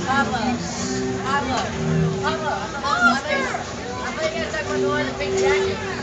Pablo. Pablo. Pablo. I thought you were going to talk about the one in the pink jacket.